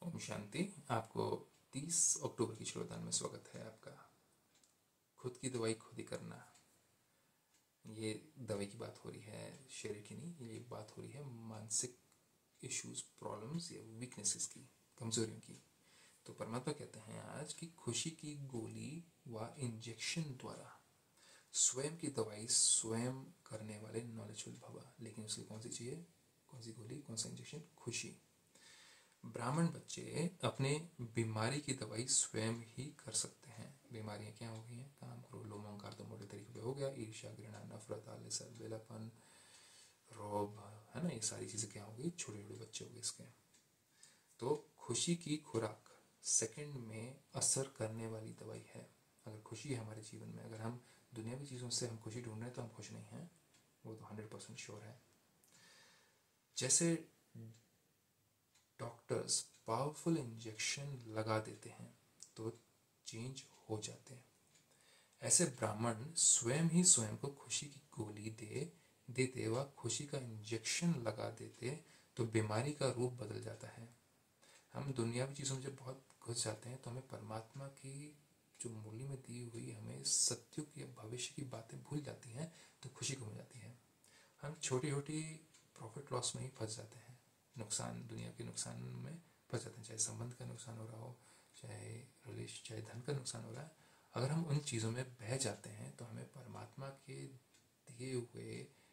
ओम शांति। आपको 30 अक्टूबर की श्रोदान में स्वागत है आपका। खुद की दवाई खुद ही करना, ये दवाई की बात हो रही है, शरीर की नहीं। ये बात हो रही है मानसिक इश्यूज, प्रॉब्लम्स या वीकनेसेस की, कमजोरियों की। तो परमात्मा कहते हैं आज की खुशी की गोली व इंजेक्शन द्वारा स्वयं की दवाई स्वयं करने वाले नॉलेजफुल भवा। लेकिन उसकी कौन सी चाहिए, कौन सी गोली, कौन सा इंजेक्शन? खुशी। ब्राह्मण बच्चे अपने बीमारी की दवाई स्वयं ही कर सकते हैं। बीमारियां क्या हो गई हैं? काम, क्रोध, लोभ, अहंकार तो मोटे तरीके पे हो गया। ईर्ष्या, घृणा, नफरत, आलस, बेलापन, रोब, है ना, ये सारी चीजें क्या हो गई? छोटे छोटे बच्चे हो गए इसके। तो खुशी की खुराक सेकंड में असर करने वाली दवाई है। अगर खुशी है हमारे जीवन में, अगर हम दुनियावी चीजों से हम खुशी ढूंढ रहे हैं तो हम खुश नहीं हैं, वो तो 100% श्योर है। जैसे डॉक्टर्स पावरफुल इंजेक्शन लगा देते हैं तो चेंज हो जाते हैं, ऐसे ब्राह्मण स्वयं ही स्वयं को खुशी की गोली देते व खुशी का इंजेक्शन लगा देते तो बीमारी का रूप बदल जाता है। हम दुनियावी चीज़ों में जब बहुत घुस जाते हैं तो हमें परमात्मा की जो मूल्य में दी हुई हमें सत्युग या भविष्य की बातें भूल जाती हैं, तो खुशी कम हो जाती है। हम छोटी छोटी प्रॉफिट लॉस में ही फंस जाते हैं, नुकसान, दुनिया के नुकसान में फंस जाते हैं। चाहे संबंध का नुकसान हो रहा हो, चाहे रिलेशन, चाहे धन का नुकसान हो रहा है, अगर हम उन चीज़ों में बह जाते हैं तो हमें परमात्मा के दिए हुए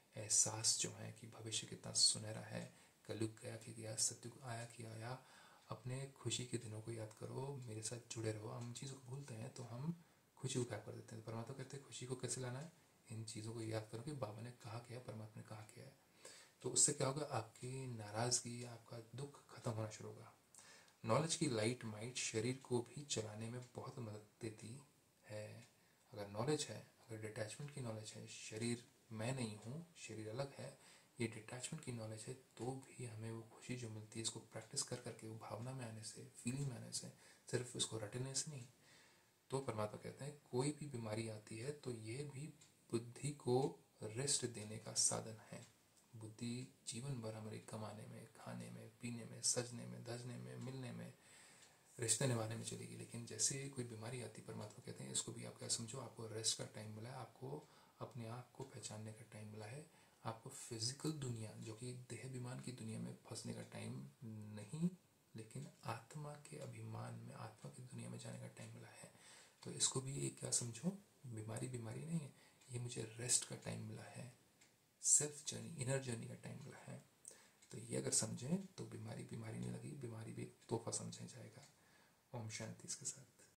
एहसास जो है कि भविष्य कितना सुनहरा है, कलयुग गया कि गया, सत्युग आया कि आया, अपने खुशी के दिनों को याद करो, मेरे साथ जुड़े रहो। हम चीज़ों को भूलते हैं तो हम खुशी को गायब कर देते हैं। तो परमात्मा कहते हैं खुशी को कैसे लाना है? इन चीज़ों को याद करो कि बाबा ने कहा क्या है, परमात्मा ने कहा क्या है। तो उससे क्या होगा? आपकी नाराज़गी, आपका दुख खत्म होना शुरू होगा। नॉलेज की लाइट माइट शरीर को भी चलाने में बहुत मदद देती है। अगर नॉलेज है, अगर डिटैचमेंट की नॉलेज है, शरीर मैं नहीं हूँ, शरीर अलग है, ये डिटैचमेंट की नॉलेज है, तो भी हमें वो खुशी जो मिलती है, इसको प्रैक्टिस कर करके, वो भावना में आने से, फीलिंग में आने से, सिर्फ उसको रटने से नहीं। तो परमात्मा कहते हैं कोई भी बीमारी आती है तो ये भी बुद्धि को रेस्ट देने का साधन है। बुद्धि जीवन भर हमारे कमाने में, खाने में, पीने में, सजने में, धजने में, मिलने में, रिश्ते निभाने में चलेगी। लेकिन जैसे कोई बीमारी आती, परमात्मा कहते हैं इसको भी आप क्या समझो, आपको रेस्ट का टाइम मिला है, आपको अपने आप को पहचानने का टाइम मिला है, आपको फिजिकल दुनिया जो कि देह अभिमान की दुनिया में फंसने का टाइम नहीं, लेकिन आत्मा के अभिमान में, आत्मा की दुनिया में जाने का टाइम मिला है। तो इसको भी एक क्या समझो, बीमारी बीमारी नहीं है, ये मुझे रेस्ट का टाइम मिला है, सेल्फ जर्नी, इनर जर्नी का टाइम मिला है। तो ये अगर समझें तो बीमारी बीमारी नहीं लगी, बीमारी भी एक तोहफा समझा जाएगा। ओम शांति इसके साथ।